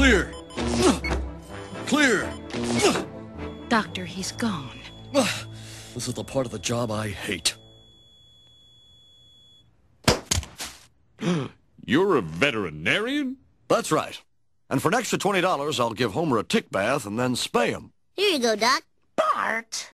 Clear. Clear. Doctor, he's gone. This is the part of the job I hate. You're a veterinarian? That's right. And for an extra $20, I'll give Homer a tick bath and then spay him. Here you go, Doc. Bart!